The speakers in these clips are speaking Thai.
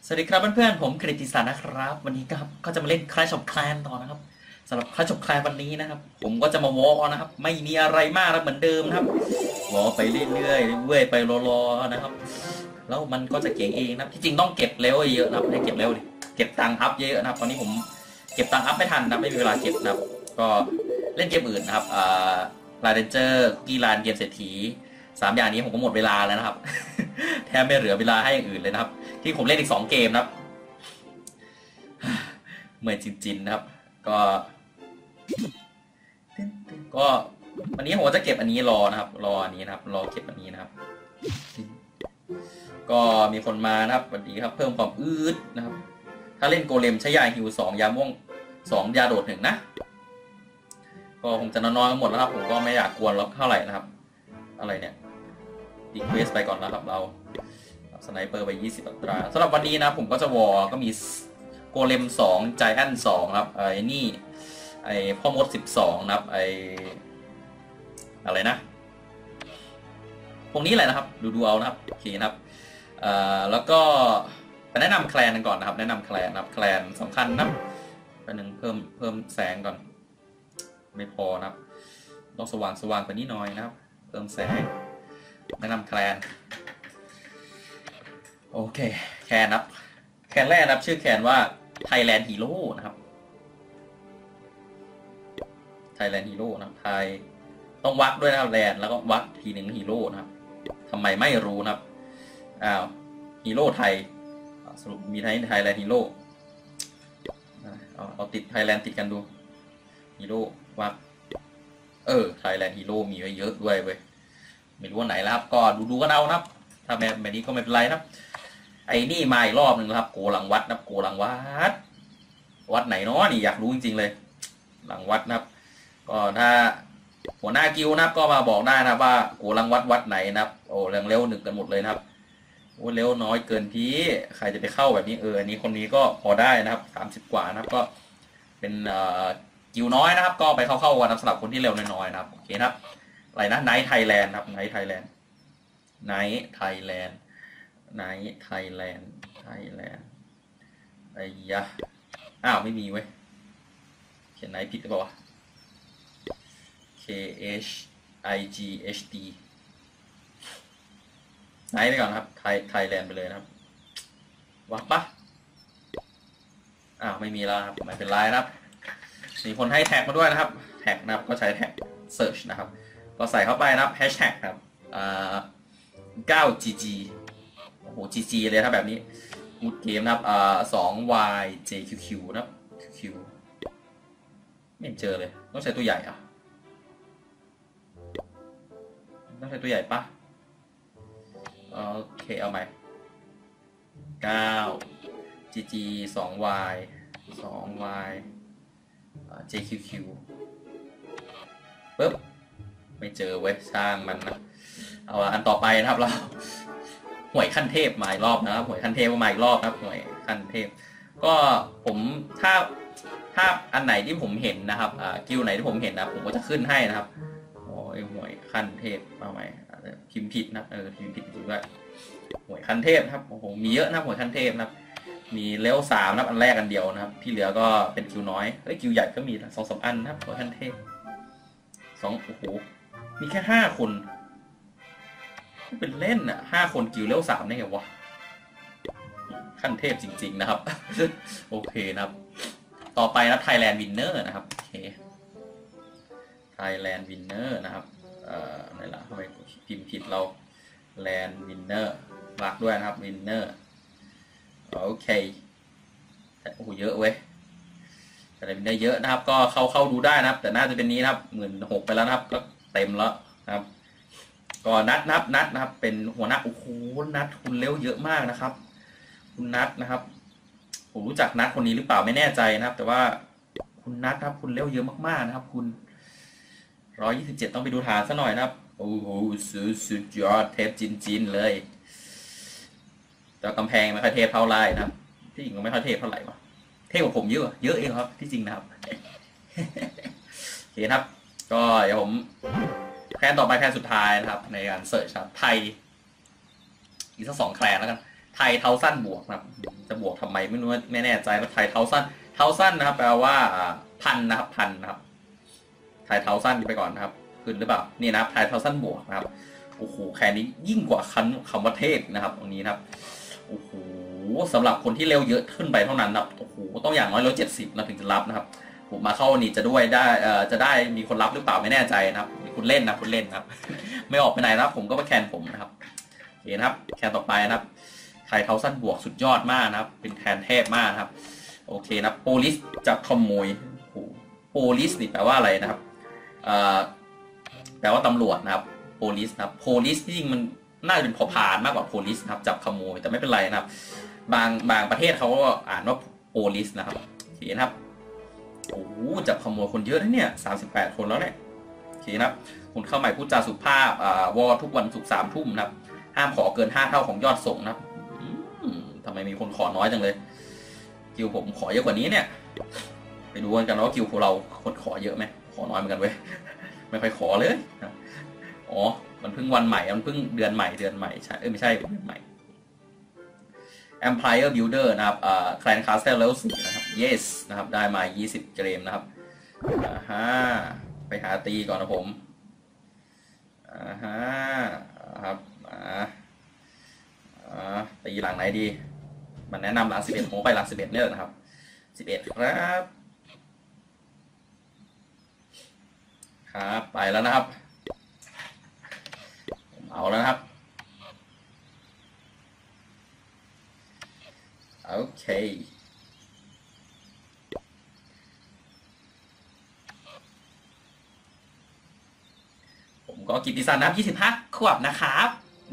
สวัสดีครับเพื่อนๆผมกฤติศักดิ์นะครับวันนี้ก็จะมาเล่นคลาชอฟแคลนต่อนะครับสำหรับคลาชอฟแคลนวันนี้นะครับผมก็จะมาวอลนะครับไม่มีอะไรมากเหมือนเดิมนะครับวอลไปเรื่อยๆเรื่อยไปรอๆนะครับแล้วมันก็จะเก่งเองนะที่จริงต้องเก็บเร็วเยอะนะครับให้เก็บเร็วดิเก็บตังค์อัพเยอะนะครับตอนนี้ผมเก็บตังค์อัพไม่ทันนะไม่มีเวลาเก็บนะครับก็เล่นเกมอื่นนะครับลาเดนเจอร์กีฬาเกมเศรษฐี3 อย่างนี้ผมก็หมดเวลาแล้วนะครับแทบไม่เหลือเวลาให้อย่างอื่นเลยนะครับที่ผมเล่นอีก2 เกมนะครับเหมือนจินๆนะครับก็วันนี้ผมจะเก็บอันนี้รอนะครับรออันนี้นะครับรอเก็บอันนี้นะครับก็มีคนมานะครับสวัสดีครับเพิ่มความอืดนะครับถ้าเล่นโกเลมใช้ยาฮิว2ยาม่วง2ยาโดด1นะก็คงจะนอนๆกันหมดแล้วครับผมก็ไม่อยากกวนล็อกเท่าไหร่นะครับอะไรเนี่ยดีเควสไปก่อนแล้วครับเราสไนเปอร์ไป20 อัตราสำหรับวันนี้นะผมก็จะวอลก็มีโกเลม2ใจแอน2ครับไอ้นี่ไอ้พ่อมด12นะครับไอ้อะไรนะพวกนี้แหละนะครับดูเอานะครับโอเคนะครับแล้วก็ไปแนะนำแคลนกันก่อนนะครับแนะนำแคลนนะครับแคลนสำคัญนะไปหนึ่งเพิ่มแสงก่อนไม่พอนะครับต้องสว่างไปนิดหน่อยนะครับเพิ่มแสงแนะนำแคลนโอเคแคนนะครับแคนแรกนะครับชื่อแคนว่า Thailand Hero นะครับ Thailand Hero นะครับไทยต้องวักด้วยนะครับแลนแล้วก็วักทีหนึ่งฮีโร่นะครับทำไมไม่รู้นะครับฮีโร่ไทยสรุปมีไทยแลนด์ฮีโร่เอาติดไทยแลนด์ติดกันดูฮีโร่วักไทยแลนด์ฮีโร่มีไว้เยอะด้วยเว้ยไม่รู้ว่าไหนแล้วครับก็ดูกันเอานะครับถ้าแบบนี้ก็ไม่เป็นไรนะครับไอ้นี่มาอีกรอบหนึ่งนะครับโกหลังวัดนะครับโกหลังวัดไหนเนาะนี่อยากรู้จริงๆเลยหลังวัดนะครับก็ถ้าหัวหน้ากิวนะครับก็มาบอกได้นะว่าโกหลังวัดไหนนะครับโอ้เร็ว1กันหมดเลยนะครับโอ้เร็วน้อยเกินพี่ใครจะไปเข้าแบบนี้อันนี้คนนี้ก็พอได้นะครับ30 กว่านะครับก็เป็นกิวน้อยนะครับก็ไปเข้ากันสำหรับคนที่เร็วน้อยๆนะครับโอเคนะครับอะไรนะไนท์ไทยแลนด์ครับไนท์ไทยแลนด์ไนท์ไทยแลนด์ไนท์ไทยแลนด์ไอ้ยะไม่มีเว้ยเขียนไนท์ผิดหรือเปล่าวะ KHIGHD ไนท์ไปก่อนครับไทยแลนด์ไปเลยนะครับวักปะไม่มีแล้วครับไม่เป็นไรนะครับมีคนให้แท็กมาด้วยนะครับแท็กนะครับก็ใช้แท็ก search นะครับก็ใส่เข้าไปนะครับแฮชแท็กนะครับ9GG โอ้โห GG เลยถ้าแบบนี้กูดเกมนะครับ2YJQQ นะครับ QQ ไม่เจอเลยต้องใช้ตัวใหญ่ต้องใช้ตัวใหญ่ปะโอเคเอาใหม่9 GG 2Y JQQ ปึ๊บไม่เจอเว็บสร้างมันนะเอาอันต่อไปนะครับเราหวยขั้นเทพมาอีกรอบนะครับหวยขั้นเทพมาอีกรอบนะครับหวยขั้นเทพก็ผมถ้าอันไหนที่ผมเห็นนะครับกิลไหนที่ผมเห็นนะผมก็จะขึ้นให้นะครับโอ้ยหวยขั้นเทพมาใหม่พิมพ์ผิดนะพิมพ์ผิดจริงด้วยหวยขั้นเทพครับโอ้โหมีเยอะนะหวยขั้นเทพนะครับมีเลเวล3นะครับอันแรกอันเดียวนะครับที่เหลือก็เป็นกิลน้อยกิลใหญ่ก็มี2-3 อันนะครับหวยขั้นเทพโอ้โหมีแค่5 คนเป็นเล่น5 คนกิลเลเวล3ได้ไงวะขั้นเทพจริงๆนะครับโอเคนะครับต่อไปนะ Thailand Winner นะครับโอเค Thailand Winner นะครับไหนล่ะทำไมพิมพ์ผิดเรา Land Winner รักด้วยนะครับ Winner โอเคโอ้โหเยอะเว้ยแต่เป็นได้เยอะนะครับก็เข้าดูได้นะครับแต่น่าจะเป็นนี้นะครับ16,000ไปแล้วนะครับก็เต็มแล้วนะครับก็นัดนะครับเป็นหัวหน้าโอ้โหนัดคุณเร็วเยอะมากนะครับคุณนัดนะครับผมรู้จักนัดคนนี้หรือเปล่าไม่แน่ใจนะครับแต่ว่าคุณนัดครับคุณเร็วเยอะมากๆนะครับคุณ127ต้องไปดูฐานซะหน่อยนะครับโอ้โหสุดยอดเทพจินเลยแต่กำแพงไม่ค่อยเทพเท่าไรนะครับที่จริงก็ไม่ค่อยเทพเท่าไหร่วะเทพกว่าผมเยอะเองครับที่จริงนะครับโอเคครับก็เดี๋ยวผมแคลนต่อไปแคลนสุดท้ายนะครับในการเสิร์ชครับไทยอีกสัก2 แคลนแล้วกันไทยเทาสั้นบวกนะครับจะบวกทำไมไม่รู้ไม่แน่ใจแล้วไทยเทาสั้นนะครับแปลว่าพันนะครับพันนะครับไทยเทาสั้นไปก่อนนะครับขึ้นหรือเปล่านี่นะครับไทยเทาสั้นบวกนะครับโอ้โหแค่นี้ยิ่งกว่าคำว่าเทพนะครับตรงนี้นะครับโอ้โหสำหรับคนที่เร็วเยอะขึ้นไปเท่านั้นนะครับโอ้โหต้องอย่างน้อย170นะถึงจะรับนะครับผมมาเข้านี่จะด้วยได้จะได้มีคนรับหรือเปล่าไม่แน่ใจนะครับคุณเล่นนะคุณเล่นนะครับ ไม่ออกไปไหนนะครับผมก็มาแคนผมนะครับโอเคนะครับแคนต่อไปนะครับไทยเทาสั้นบวกสุดยอดมากนะครับเป็นแคนเทพมากนะครับโอเคนะโพลิสจับขโมยโพลิสนี่แปลว่าอะไรนะครับแปลว่าตำรวจนะครับโพลิสนะครับโพลิสจริงมันน่าจะเป็นพอพานมากกว่าโพลิสนะครับจับขโมยแต่ไม่เป็นไรนะครับบางประเทศเขาก็อ่านว่าโพลิสนะครับโอเคนะครับโอ้จับขโมยคนเยอะนะเนี่ย38 คนแล้วเนี่ยโอเคนะครับคุณเข้าใหม่พูดจาสุภาพวอทุกวันศุกร์3 ทุ่มนะครับห้ามขอเกิน5 เท่าของยอดส่งนะครับทำไมมีคนขอน้อยจังเลยกิวผมขอเยอะกว่านี้เนี่ยไปดูกันว่ากิวของเราคนขอเยอะไหมขอน้อยเหมือนกันเว้ยไม่ค่อยขอเลยอ๋อมันเพิ่งวันใหม่มันเพิ่งเดือนใหม่ใช่ไม่ใช่เดือนใหม่ Empire Builder นะครับClan Castle Level 4นะครับ Yes นะครับได้มา20 เกมนะครับไปหาตีก่อนนะผมครับตีหลังไหนดีมันแนะนำหลัง11ผมไปหลัง11เนี่ยนะครับ11ครับไปแล้วนะครับผมเอาแล้วนะครับโอเคผมก็กิตติศักดิ์นะครับ25 ขวบนะครับ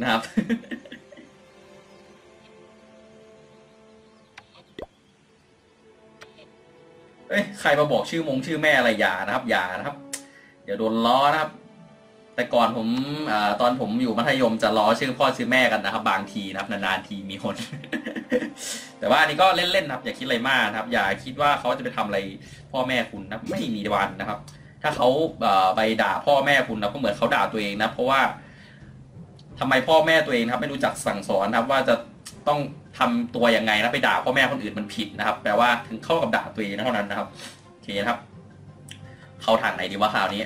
ใครมาบอกชื่อแม่อะไรอย่านะครับเดี๋ยวโดนล้อนะครับแต่ก่อนผมตอนผมอยู่มัธยมจะล้อชื่อพ่อชื่อแม่กันนะครับบางทีนะครับนานๆทีมีคน แต่ว่าอันนี้ก็เล่นๆนะครับอย่าคิดอะไรมากนะครับอย่าคิดว่าเขาจะไปทำอะไรพ่อแม่คุณนะไม่มีวันนะครับถ้าเขาไปด่าพ่อแม่คุณนะก็เหมือนเขาด่าตัวเองนะเพราะว่าทำไมพ่อแม่ตัวเองครับไม่รู้จักสั่งสอนนะครับว่าจะต้องทำตัวยังไงนะไปด่าพ่อแม่คนอื่นมันผิดนะครับแปลว่าถึงเข้ากับด่าตัวเองเท่านั้นนะครับโอเคนะครับเข้าทางไหนดีว่าคราวนี้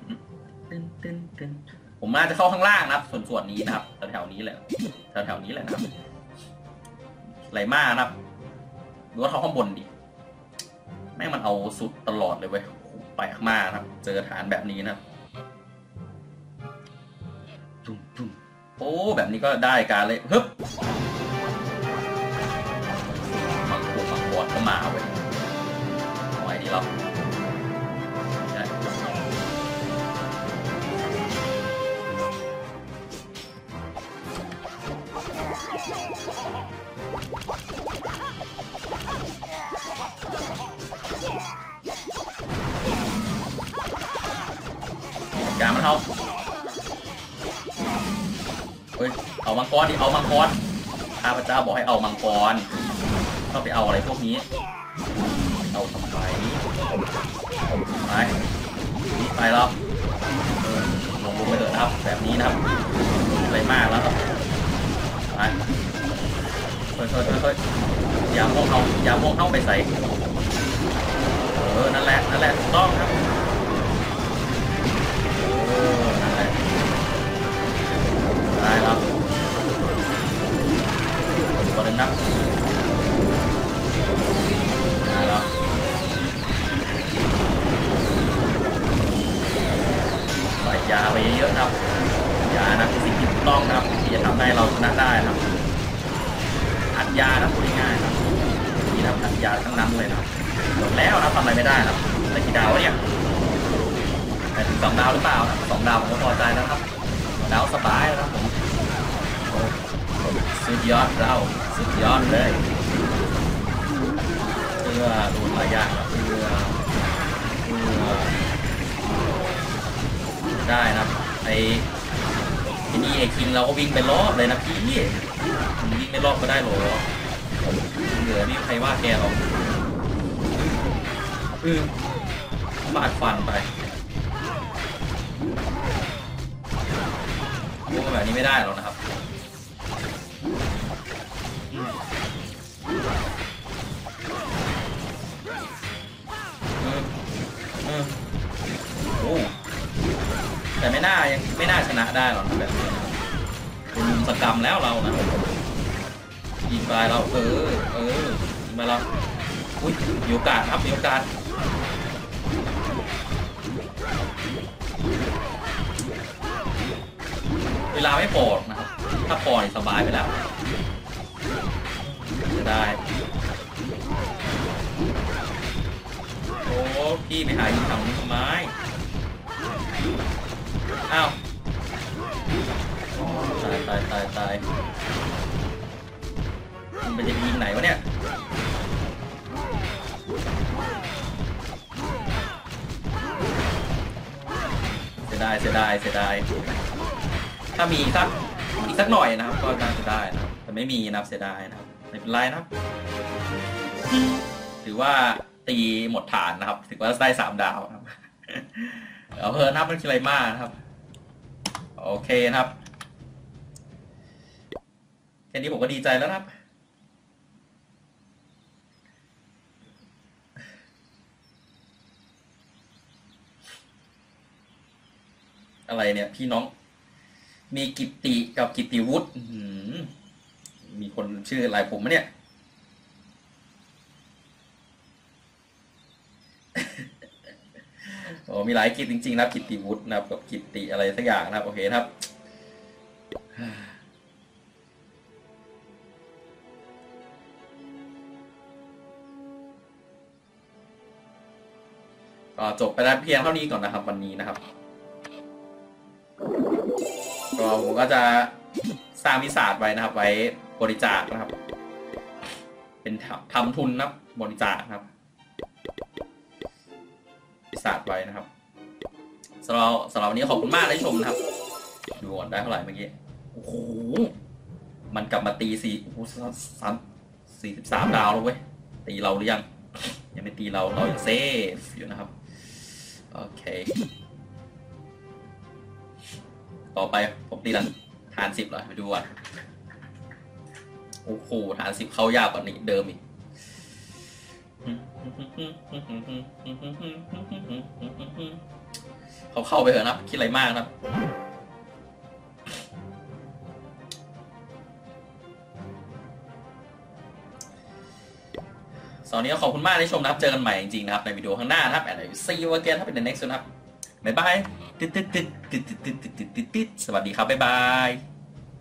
ผมน่าจะเข้าข้างล่างนะครับส่วนนี้นะครับแถวนี้แหละแถวนี้แหละนะครับไหลมากนะครับดูว่าเข้าข้างบนดิแม่งมันเอาสุดตลอดเลยเว้ยแปลกมากนะครับเจอฐานแบบนี้นะโอ้แบบนี้ก็ได้การเลยฮึบมังกรก็มาเว้ยเอาไว้ดีเราการมันเอาเอามังกรดิเอามังกรข้าพเจ้าบอกให้เอามังกรเข้าไปเอาอะไรพวกนี้เอาทำไมไปแล้วลงไปเถอะนะครับแบบนี้นะครับอะไรมากแล้วไปค่อยอย่ามองเข้าไปใส่นั่นแหละถูกต้องครับนั่นแหละได้แล้วตัวนึงนะได้แล้วใส่ยาไปเยอะๆครับยานะคือสิ่งที่ถูกต้องนะครับที่จะทำให้เราชนะได้ครับอัดยานะพูดง่ายๆครับนี่ทำอัดยาทั้งนั้นเลยนะหมดแล้วนะทำอะไรไม่ได้นะแต่กี่ดาวเนี่ยแต่ถึง2 ดาวหรือเปล่านะ2 ดาวผมก็พอใจแล้วครับดาวสบายแล้วครับผมสุดยอดเราสุดยอดเลยเพื่อโดนหลายอย่างเพื่อได้นะไอ้นี่ไอ้คิงเราก็วิ่งไปรอบเลยนะพี่วิ่งไม่รอบก็ได้หรอเหลือนี่ใครว่าแกหรอกฟาดฟันไปพวกแบบนี้ไม่ได้หรอกนะครับนะได้หรอกแบบนี้เป็นมุมสกรรมแล้วเรานะยิงไปเรายิงไปเราอุ้ยมีโอกาสครับมีโอกาสเวลาไม่พอนะครับถ้าพอสบายไปแล้วจะได้โอ้พี่ไปหายิงทำทำไมอ้าวตายมันจะยิงไหนวะเนี่ยเสียดายถ้ามีสักอีกสักหน่อยนะครับก็น่าจะได้นะครับแต่ไม่มีนะครับเสียดายนะครับไม่เป็นไรนะครับถือว่าตีหมดฐานนะครับถือว่าได้3 ดาวนะครับเอาเพิ่มนับมันคืออะไรมากนะครับโอเคนะครับแค่นี้ผมก็ดีใจแล้วนะครับอะไรเนี่ยพี่น้องมีกิตติกับกิตติวุฒิมีคนชื่ออะไรผมไหมเนี่ยโอ้มีหลายกิตจริงๆนะกิตติวุฒินะครับกับกิตติอะไรสักอย่างนะครับโอเคครับก็จบไปแล้วเพียงเท่านี้ก่อนนะครับวันนี้นะครับก็ผมก็จะสร้างวิสาทไว้นะครับไว้บริจาคนะครับเป็นทำทุนนะบริจาคนะครับวิสาทไว้นะครับสำหรับวันนี้ขอบคุณมากที่ชมนะครับดูก่อนได้เท่าไหร่เมื่อกี้โอ้โหมันกลับมาตี43 ดาวแล้วเว้ยตีเราหรือยังไม่ตีเรายังเซฟอยู่นะครับโอเคต่อไปผมตีฐาน10เลยไปดูกันโอ้โหฐาน10เข้ายากกว่านี้เดิมอีกเข้าไปเถอะนะคิดอะไรมากครับตอนนี้ก็ขอบคุณมากที่ชมนะครับเจอกันใหม่จริงๆนะครับในวิดีโอข้างหน้านะครับand I will see you again ถ้าเป็น the next นะครับบ๊ายบายสวัสดีครับบ๊ายบาย